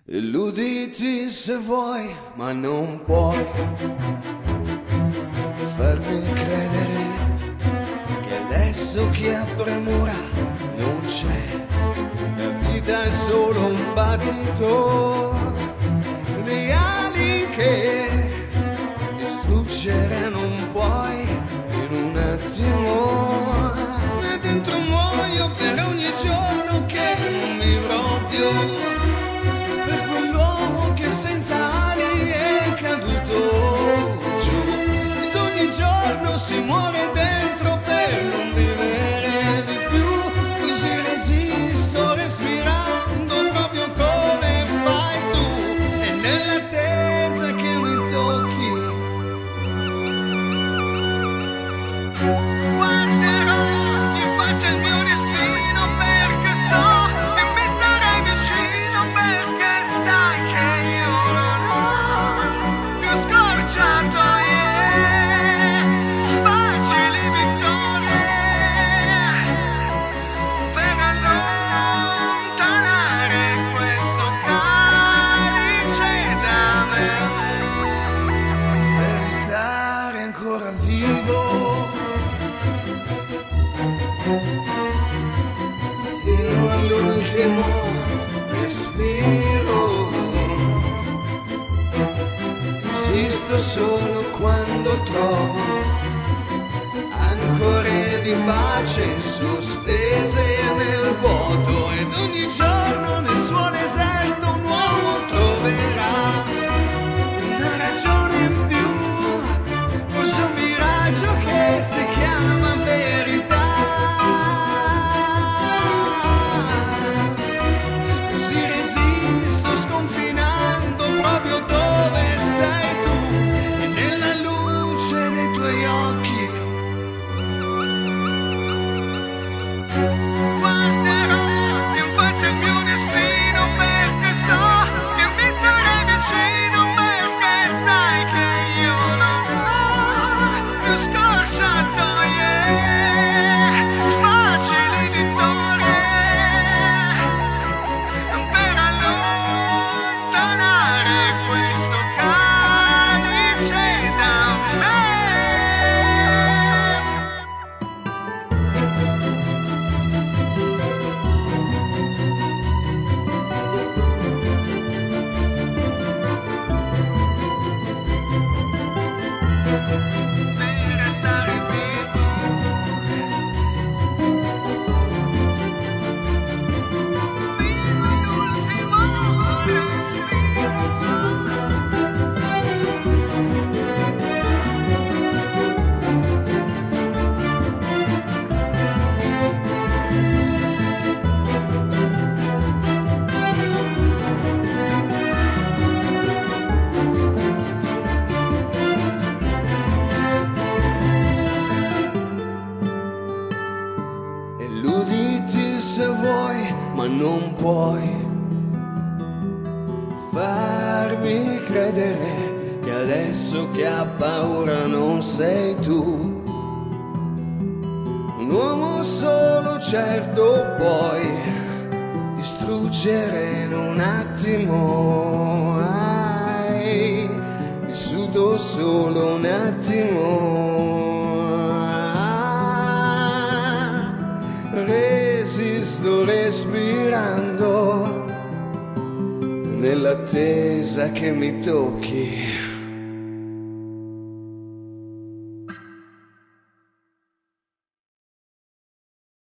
Illuditi se vuoi, ma non puoi farmi credere che adesso chi ha premura non c'è. La vita è solo un battito di ali che distruggere non puoi in un attimo. E dentro muoio per ogni giorno che non vivrò più, per quell'uomo che senza ali è caduto giù. Ed ogni giorno si muore dentro per non vivere di più. Così resisto respirando proprio come fai tu, e nell'attesa che mi tocchi guarderò in faccia il mio destino, perché so che mi starei vicino, perché sai che io non ho più scorciatoie, facili vittorie per allontanare questo calice da me, per restare ancora vivo fino all'ultimo respiro. Esisto solo quando trovo ancore di pace sospese nel vuoto, ed ogni giorno nel suo deserto un uomo troverà una ragione in più, forse un miraggio che si chiama verità. Così resisto sconfinando proprio dove sei tu, e nella luce dei tuoi occhi guarderò in faccia il mio destino, perché so che mi starei vicino, perché sai che io non ho più scorciatoie, facili vittorie per allontanare questo calice da me. Per restare vivo fino all'ultimo respiro. Illuditi se vuoi, ma non puoi farmi credere che adesso chi ha paura non sei tu. Un uomo solo certo puoi distruggere in un attimo. Hai vissuto solo un attimo. Resisto respirando nell'attesa che mi tocchi